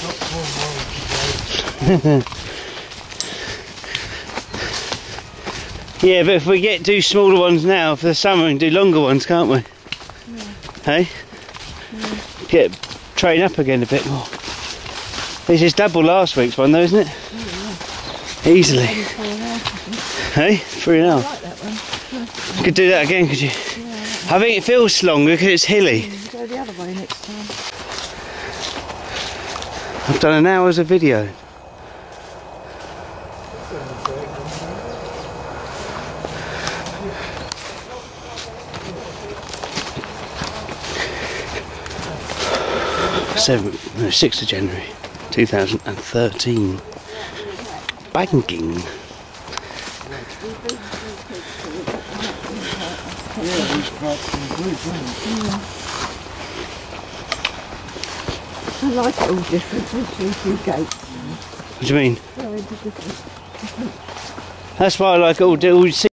Yeah, but if we do smaller ones now for the summer and do longer ones, can't we? Yeah. Hey? Yeah. Train up again a bit more. This is double last week's one though, isn't it? Oh, yeah. Easily. Hey? 3.5. I like that one. You could do that again, could you? Yeah, I think it feels longer because it's hilly. go the other way next time. I've done an hour's of video. No, 6th of January 2013. Banking. I like it all different, especially a few gates. What do you mean? Very different. That's why I like all